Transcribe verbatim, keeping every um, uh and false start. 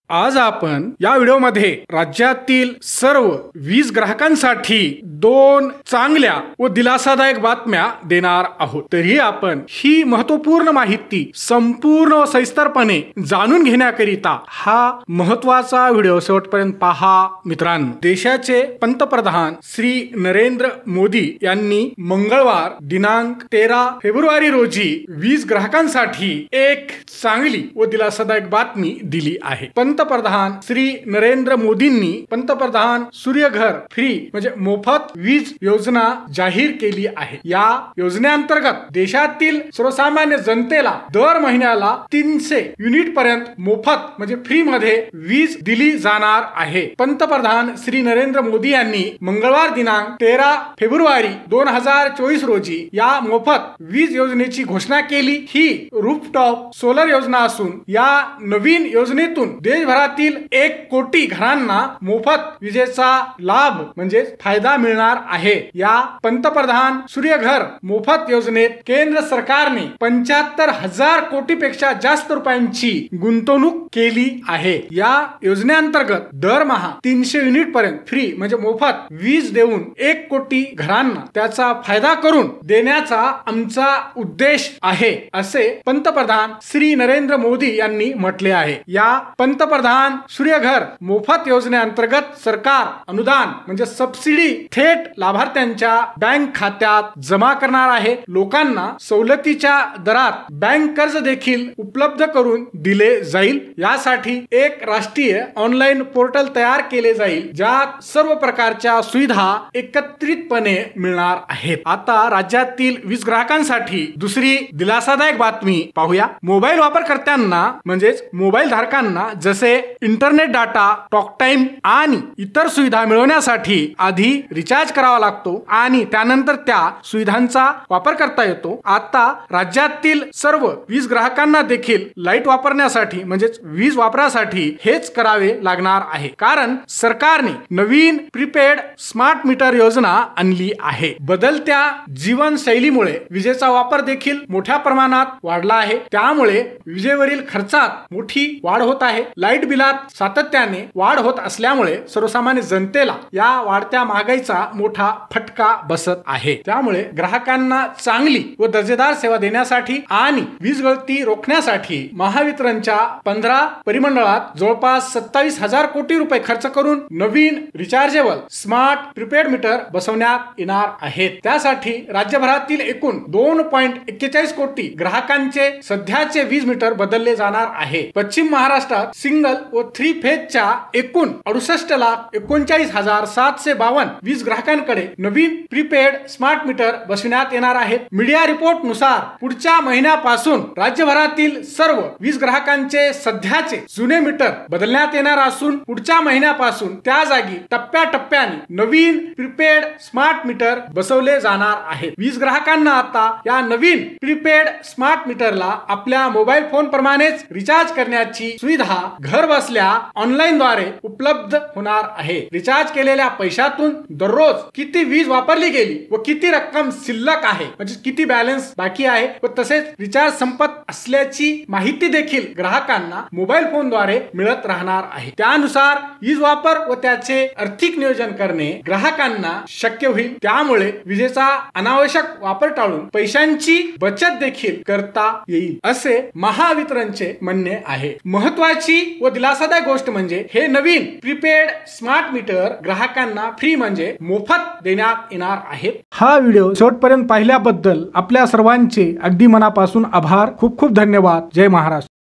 आज आपण या व्हिडिओमध्ये राज्यातील सर्व वीज ग्राहकांसाठी दोन चांगल्या व दिलासादायक बातम्या देणार आहोत। तरी आपण ही महत्त्वपूर्ण माहिती संपूर्ण व सविस्तरपणे जाणून घेण्याकरिता हा महत्त्वाचा व्हिडिओ शेवटपर्यंत पहा। मित्रांनो, देशाचे पंतप्रधान श्री नरेंद्र मोदी यांनी मंगळवार दिनांक तेरा फेब्रुवारी रोजी वीज ग्राहकांसाठी एक चांगली व दिलासादायक बातमी दिली आहे। पंतप्रधान श्री नरेंद्र मोदींनी पंतप्रधान सूर्यघर फ्री म्हणजे मोफत वीज योजना जाहीर केली आहे। या योजनेअंतर्गत देशातील सर्वसामान्य जनतेला दर महिन्याला तीनशे युनिट पर्यंत मोफत म्हणजे फ्री मध्ये वीज दिली जाणार आहे। पंतप्रधान श्री नरेंद्र मोदी यांनी मंगळवार दिनांक तेरा फेब्रुवारी दोन हजार चोवीस रोजी या मोफत वीज योजनेची घोषणा केली। ही रूफटॉप सोलर योजना असून या नवीन योजनेतून देशभरातील एक कोटी घरांना मोफत विजेचा लाभ म्हणजे फायदा मिळणार आहे। या पंतप्रधान सूर्यघर मोफत योजनेत केंद्र सरकारने पंच्याहत्तर हजार कोटी पेक्षा जास्त रुपयांची गुंतवणूक केली आहे। या योजनेअंतर्गत दरमहा तीनशे युनिट पर्यंत फ्री म्हणजे मोफत वीज देऊन एक कोटी घरांना त्याचा फायदा करून देण्याचा आमचा उद्देश आहे, असे पंतप्रधान श्री नरेंद्र मोदी यांनी म्हटले आहे। या पंतप्रधान सूर्यघर मोफत योजनेअंतर्गत सरकार अनुदान म्हणजे सबसिडी थेट लाभार्थ्यांच्या बँक खात्यात जमा करणार आहे। लोकांना सवलतीच्या दरात बँक कर्ज देखील उपलब्ध करून दिले जाईल। यासाठी एक राष्ट्रीय ऑनलाईन पोर्टल तयार केले जाईल, ज्यात सर्व प्रकारच्या सुविधा एकत्रितपणे मिळणार आहेत। आता राज्यातील वीज ग्राहकांसाठी दुसरी दिलासादायक बातमी पाहूया। मोबाईल वापरकर्त्यांना म्हणजेच मोबाईल धारकांना जसे इंटरनेट डाटा, टॉक टाइम आणि इतर सुविधा मिळवण्यासाठी आधी रिचार्ज करावा लागतो आणि त्यानंतर त्या सुविधांचा वापर करता येतो। आता राज्यातील सर्व वीज ग्राहकांना देखील लाईट वापरण्यासाठी म्हणजेच वीज वापरासाठी हेच करावे लागणार आहे, कारण सरकारने नवीन प्रीपेड स्मार्ट मीटर योजना आणली आहे। बदलत्या जीवनशैलीमुळे विजेचा वापर देखील मोठ्या प्रमाणात वाढला आहे, त्यामुळे विजेवरील खर्चात मोठी वाढ होत आहे। लाईट बिलात सातत्याने वाढ होत असल्यामुळे सर्वसामान्य जनतेला या वाढत्या महागाईचा मोठा फटका बसत आहे। त्यामुळे ग्राहकांना चांगली व दर्जेदार सेवा देण्यासाठी आणि वीज गळती रोखण्यासाठी महावितरणच्या पंधरा परिमंडळात जवळपास सत्तावीस हजार कोटी रुपये खर्च करून नवीन रिचार्जेबल स्मार्ट प्रीपेड मीटर बसवण्यात येणार आहेत। त्यासाठी राज्यभरातील एकूण दोन पॉइंट एक्केचाळीस कोटी ग्राहकांचे सध्याचे वीज मीटर बदलले जाणार आहे। पश्चिम महाराष्ट्रात सिंगल व थ्री फेजच्या एकूण अडुसष्ट लाख एकोणचाळीस हजार सातशे बावन्न वीज ग्राहकांकडे नवीन प्रीपेड स्मार्ट मीटर बसविण्यात येणार आहेत। मीडिया रिपोर्ट नुसार पुढच्या महिन्यापासून राज्यभरातील सर्व वीज ग्राहकांचे सध्याचे जुने मीटर बदलण्यात येणार असून पुढच्या महिन्यापासून त्या जागी टप्प्याटप्प्याने नवीन प्रीपेड स्मार्ट मीटर बसवले जाणार आहेत। वीज ग्राहकांना आता या नवीन प्रीपेड स्मार्ट मीटरला आपल्या मोबाईल फोन प्रमाणेच रिचार्ज करण्याची सुविधा घर बसल्या ऑनलाईन द्वारे उपलब्ध होणार आहे। रिचार्ज केलेल्या पैशातून दररोज किती वीज वापरली गेली व किती रक्कम शिल्लक आहे म्हणजे किती बॅलन्स बाकी आहे व तसेच रिचार्ज संपत असल्याची माहिती देखील ग्राहकांना मोबाईल फोन द्वारे मिळत राहणार आहे। त्यानुसार वीज वापर व त्याचे आर्थिक नियोजन करणे ग्राहकांना शक्य होईल। त्यामुळे विजेचा अनावश्यक वापर टाळून पैशांची बचत देखील करता येईल, असे महावितरणचे म्हणणे आहे। महत्वाची व दिलासादायक गोष्ट म्हणजे हे नवीन प्रीपेड स्मार्ट मीटर ग्राहकांना फ्री म्हणजे मोफत देण्यात येणार आहेत। हा व्हिडिओ शेवटपर्यंत पाहिल्याबद्दल आपल्या सर्वांचे अगदी मनापासून आभार। खूप खूप धन्यवाद। जय महाराष्ट्र।